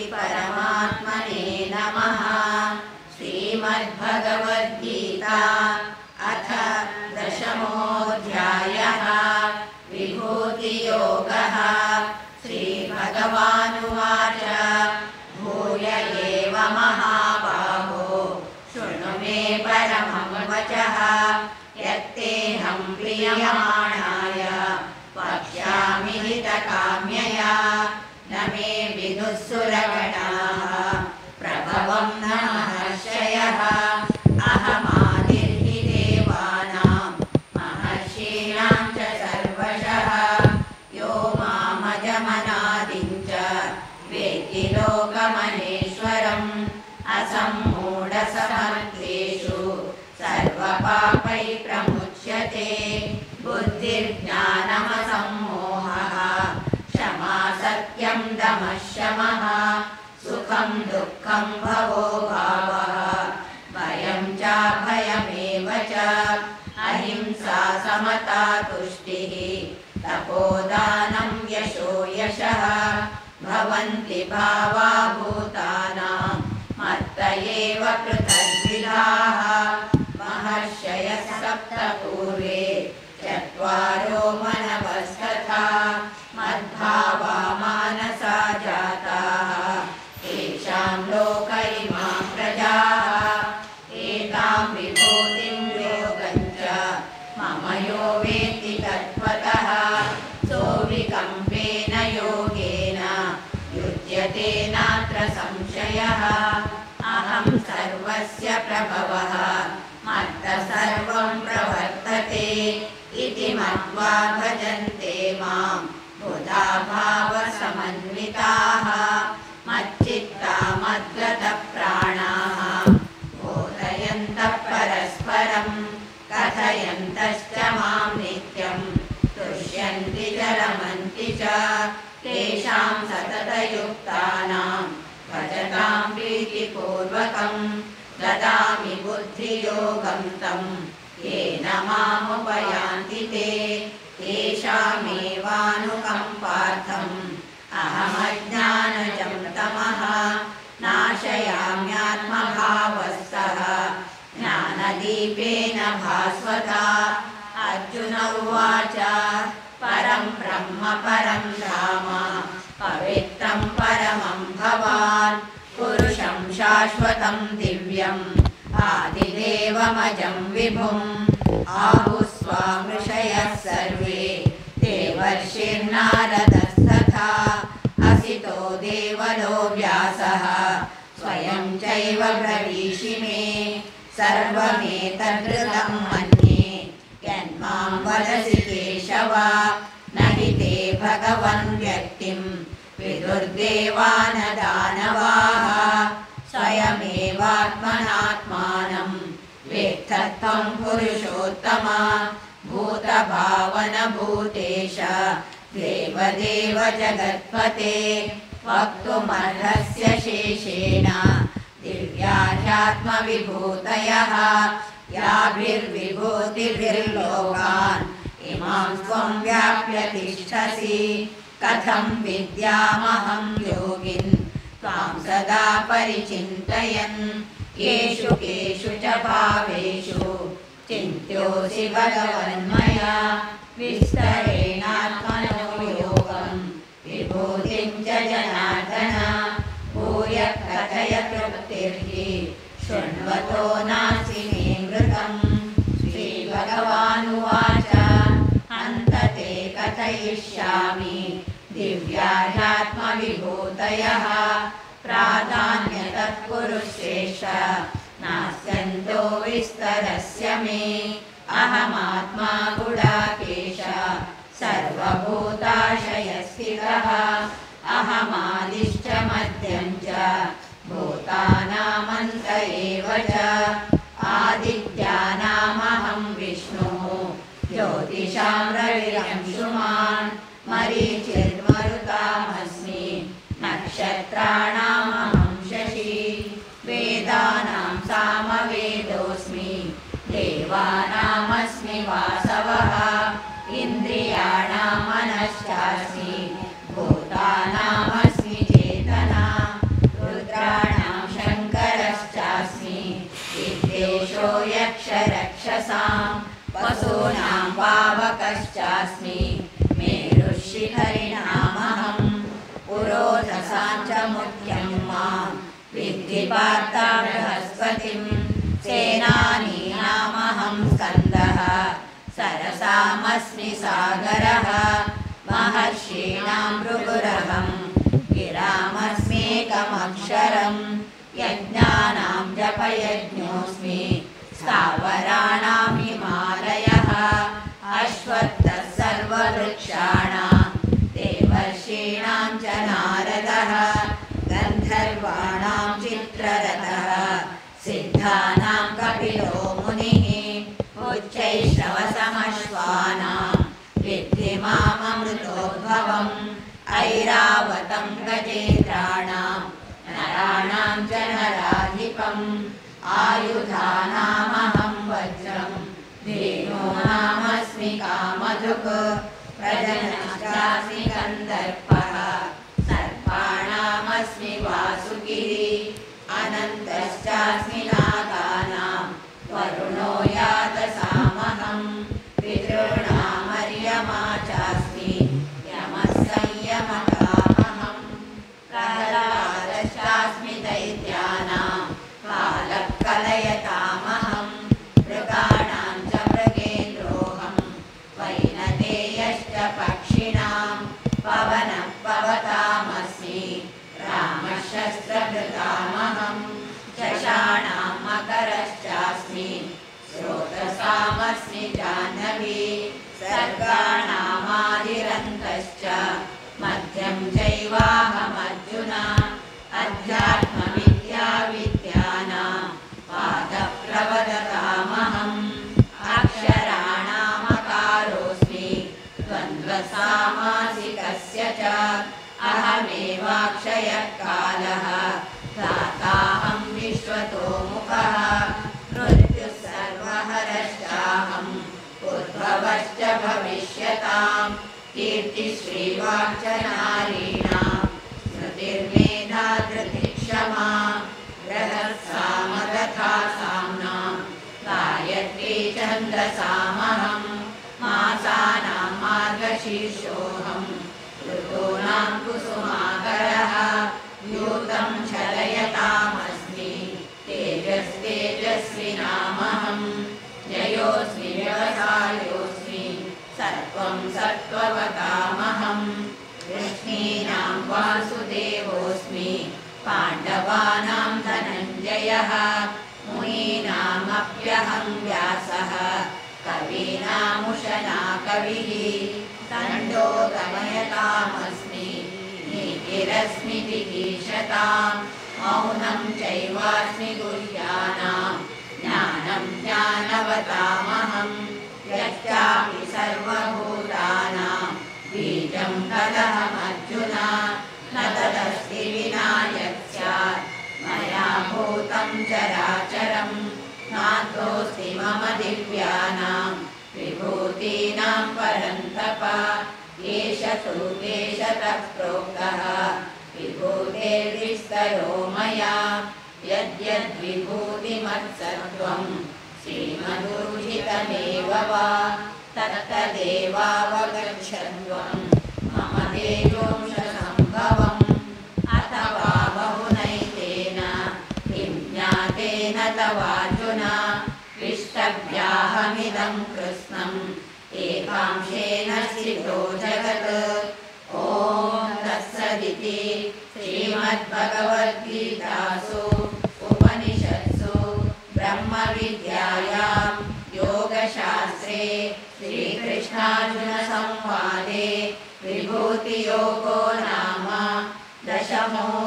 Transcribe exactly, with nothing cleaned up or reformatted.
परमात्मने नमः। श्रीमद्भगवद्गीता अथ दशमोऽध्यायः। विभूतियोगः। श्रीभगवानुवाच भूय एव महाबाहो शृणु मे परमं वचः। यत्तेऽहं प्रीयमाणाय वक्ष्यामि हितकाम्यया। न मे विदुःसुरगणाः प्रभवं न महर्षयः। अहमादिर्हि देवानां महर्षीणां च सर्वशः। यो मामजमनादिं च वेत्ति लोकमहेश्वरम्। असम्मूढसमर्थेषु सर्वपापैः प्रमुच्यते। बुद्धिर्ज्ञानमसम्मोहः क्षमा सत्यं दमः शमः। सुखं दुःखं भवो भावः भयं चाभयमेव च। अहिंसा समता तुष्टिः तपोदानं यशो यशः। भवन्ति भावा भूतानां मत्त एव पृथग्विधाः। महर्षयः सप्त पूर्वे चत्वारो मनवस्तथा। मद्भावा मानसा जाताः तेषां लोक इमां प्रजाः। एतां विभूतिं योगं च मम यो वेत्ति तत्त्वतः। सोऽविकम्पेन योगेन युज्यते नात्र संशयः। अहं सर्वस्य प्रभवः मत्तः सर्वं प्रवर्तते इति मत्वा भजन्ते मां बुधा भावसमन्विताः। मच्चित्ता मद्गतप्राणाः बोधयन्तः परस्परं कथयन्तश्च मां नित्यं तुष्यन्ति च रमन्ति च। तेषां सततयुक्तानां भजतां प्रीतिपूर्वकं ददामि बुद्धियोगं तं येन मामुपयान्ति ते। तेषामेवानुकम्पार्थम् अहमज्ञानजं तमः नाशयाम्यात्मभावस्तः ज्ञानदीपेन भास्वता। अर्जुन उवाच परं ब्रह्म परं धाम पवित्रं परमं भवान्। पुरुषं शाश्वतं दिव्यम् आदिदेवमजं विभुम्। आहुस्वामृषयः सर्वे देवर्षिर्नारदस्तथा। असितो देवलो व्यासः स्वयं चैव ब्रवीषि मे। सर्वमेतद्ऋतं मन्ये यन्मां वदसि केशव। न हि ते भगवन् व्यक्तिं विदुर्देवान् दानवाः। स्वयमेवात्मनात्मानं वेत्थत्वं पुरुषोत्तम। भूतभावनभूतेश देवदेव जगत्पते। वक्तुमर्हस्य शेषेण दिव्याध्यात्मविभूतयः। याभिर्विभूतिभिर्लोकान् इमां त्वं व्याप्य तिष्ठसि। कथं विद्यामहं योगिन् त्वां सदा परिचिन्तयन्। केषु केषु च भावेषु चिन्त्योऽसि भगवन्मया। विस्तरेणात्मनो योगं विभूतिं च जनार्दन। भूयः कथय तृप्तिर्हि शृण्वतो नासि मे मृतम्। श्रीभगवानुवाच अन्त ते कथयिष्यामि दिव्याध्यात्मविभूतयः। प्राधान्यतः कुरु श्रेष्ठ नास्त्यन्तो विस्तरस्य मे। अहमात्मा गुडाकेश सर्वभूताशयस्थितः। अहमादिश्च मध्यं च भूतानामन्त एव च। आदित्यानामहं विष्णुः ज्योतिषां रविरंशुमान्। मरीचिर्मरुतामस्मि नक्षत्राणामहं शशि। वेदानां सामवेदोऽस्मि देवानामस्मि वासवः। इन्द्रियाणां मनश्चास्मि भूतानामस्मि चेतना। ऋतूनां पावकश्चास्मि मेरुशिखरिणामहं पुरोधसाञ्च मुख्यं मां विद्धि पार्थ बृहस्पतिं सेनानीनामहं स्कन्दः सरसामस्मि सागरः महर्षीणां भृगुरहं गिरामस्मेकमक्षरं यज्ञानां जपयज्ञोऽस्मि स्थावराणां हिमालयः अश्वत्थः सर्ववृक्षाणां देवर्षीणां च नारदः गन्धर्वाणां चित्ररथः सिद्धानां कपिलो मुनिः उच्चैश्रवसमश्वानां विद्धि माममृतोद्भवम् ऐरावतं गजेन्द्राणां नराणां च नराधिपम् आयुधानामहं वज्रं धेनूनामस्मि कामधुक् प्रजनश्चास्मि कन्दर्पः सर्पाणामस्मि वासुकिः अनन्तश्चास्मि नागानां वरुणो यातसामहं पितॄणामर्यमा चास्मि यमः संयमकामहं प्रह्लादश्चास्मि दैत्यानां कालः कलयतामहं मृगाणां च मृगेन्द्रोऽहं वैनतेयश्च पक्षिणां पवनः पवतामस्मि रामः शस्त्रभृतामहं चषाणां मकरश्चास्मि स्रोतसामस्मि जाह्नवी सर्गाणामादिरन्तश्च मध्यं चैवाहमर्जुन अध्यात्मविद्याविद्यानां पादप्रवदतामहम् अक्षराणामकारोऽस्मि द्वन्द्वसामासिकस्य च अहमेवाक्षयः कालः दाताहं विश्वतोमुखः मृत्युः सर्वहरश्चाहं उद्भवश्च भविष्यतां कीर्तिश्रीवाक् च नारीणां स्मृतिर्मेधा धृतिक्षमा बृहत्साम तथा साम्नां गायत्री छन्दसामहं मासानां मार्गशीर्षोऽहं ऋतूनां कुसुमाकरः यूतं छलयतामस्मि तेजस्तेजस्विनामहं जयोऽस्मि व्यवसायोऽस्मि सत्त्वं सत्त्ववतामहं वृष्णीनां वासुदेवोऽस्मि पाण्डवानां धनञ्जयः मुनीनामप्यहं व्यासः कवीनामुशना कविः दण्डो गमयतामस्मि नीतिरस्मि जिगीषतां मौनं चैवास्मि गुह्यानां ज्ञानं ज्ञानवतामहं यच्चापि सर्वभूतानां बीजं तदहमर्जुन न तदस्ति विना यत् स्यात् मया भूतं चराचरं नातोऽस्ति मम दिव्यानां विभूतीनां परन्तप एष तु देशतः प्रोक्तः विभूतेर्विस्तरो मया यद्यद्विभूतिमत्सत्त्वं श्रीमदूर्जितमेव वा तत्तदेवावगच्छत्वं मम तेजोंशसम्भवम् अथवा बहुनैतेन किं ज्ञातेन तवार्जुन विष्टभ्याहमिदं कृत्स्नम् एकांशेन स्थितो जगत् ॐ तत्सदिति श्रीमद्भगवद्गीतासु उपनिषत्सु ब्रह्मविद्यायां योगशास्त्रे श्रीकृष्णार्जुनसंवादे विभूतियोगो नाम दशमो